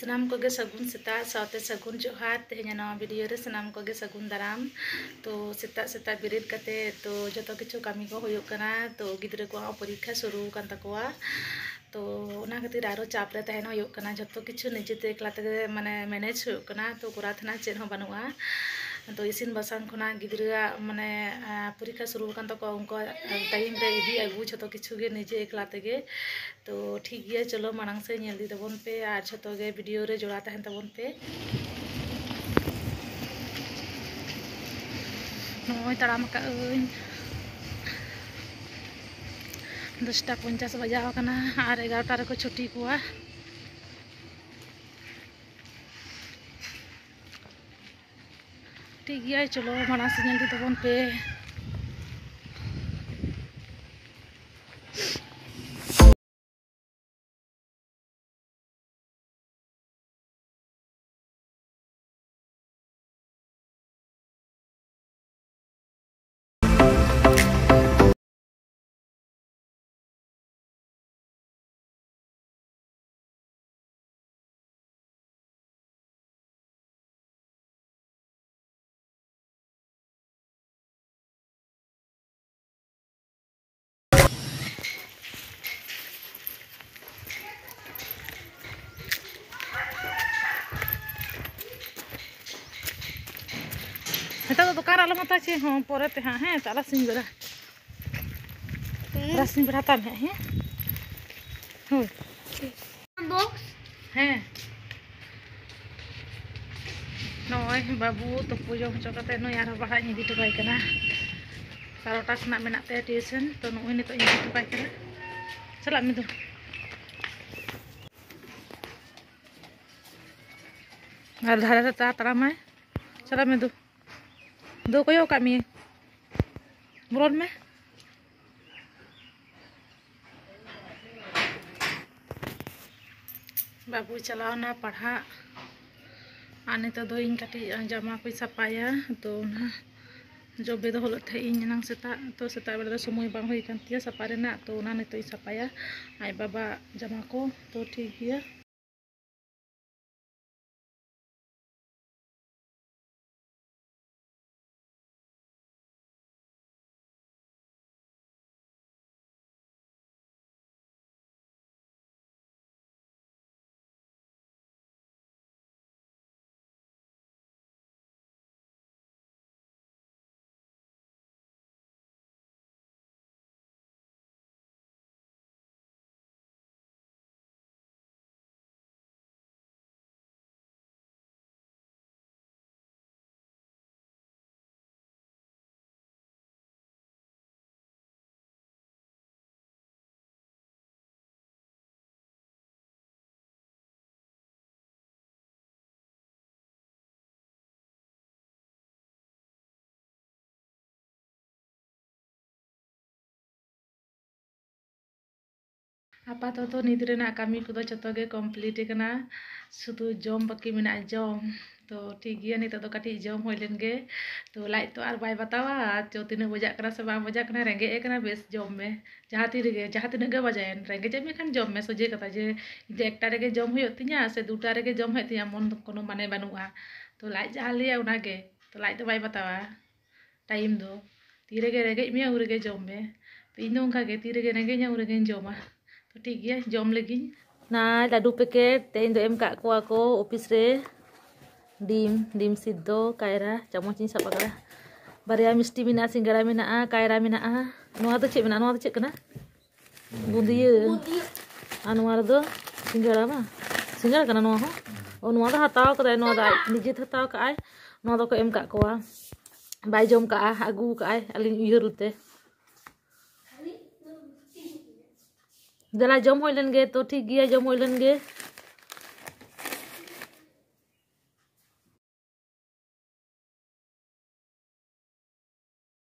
सानाम को सगुन सेता साथे सगुन जोहार तेहना नवा वीडियो रे सानाम को सगुन दाराम। तो सेता सेता बिरेद कते तो जतो किछु कमी को होयो कना तो गिद्रे को परीक्षा शुरू कान तकोआ। तो ओना खातिर आरो चाप रे तहन होयो कना जतो किछु निजेते एकला ते माने मैनेज होयो कना तो कोरा थना चेन हो बनुआ। तो इसिन बसांग खना गिद्रा माने परीक्षा शुरू कान तको उनको टाइम रे इदी आगु जतो किछु गे निजे एकला तेगे। तो ठीक गया चलो मांग से नेल दी तबन पे और छतो गे वीडियो रे जोड़ा तहन तबन पे नय तड़ाम का 10:50 बजाव कना और 11टा रे को छुट्टी कुआ। ठीक गया चलो मांग से नेल दी तबन पे हेता तो दुकान आलम हता छे हां परे ते हां हे ताला सिंह बेरा रासिंग बेरा ता है हो बॉक्स है नय बाबू तो पूजो हचो कते न यार बाहा इदी टबाय कना 12टा खना मेना ते ट्यूशन तो नय नितो इदी टबाय कना चला में दो और धारा ता तरा में चला में दो कोयो कमी बोल में बाबू चलाओ ना पढ़ा आने तो इन कटी जमा को सपाया तो ना जो बेदो होलो थे इन नंग सेता तो सेता बेला समय बांग होई कांतिया सपारे ना तो ना नितो सपाया आई बाबा जमा को तो ठीक है। आपातत तो निद्रे ना कमी को जो गे कमप्लीट करना शुद्ध जम बाकी मेना जम तो ठीक गया नित तो कटी जम हो लेन गे तो लाइट तो और बाय बतावा जो तीन बजा से बांग बजा रेंगे बेस जम में जहाँ तीन गे बजायन रेंगे में खान जम में सोजे कथा जे एकटा रेगे जम हो तिया से 2टा रेगे जम हो तिया मन कोनो माने बानुआ तो लाइट जहाँ लिया उनागे तो लाइट तो बाय बतावा टाइम दो ती रेगे रेगे में उरेगे जम में तो इन उनका गे ती रेगे रेंगे उरेगे जमा तो ठीक है जम लगी ना लाडू पैकेट तेन दो एम का को ऑफिस रे डिम सिद्धो कायरा चामच सब पकड़ा बारिया मिष्टी मिना सिंगारा मिना कायरा मिना नोआ तो चे मिना नोआ तो चे कना बुंदिया आ नोआ दो सिंगारा मा सिंगारा कना नोआ हो ओ नोआ दो हताव कदा नोआ दा निजे हताव का आय नोआ दो को एम का कोआ बाय जम का आगू का आय अलिन उयरते दला जम हो लेन गे तो ठीक गया जम हो लेन गे।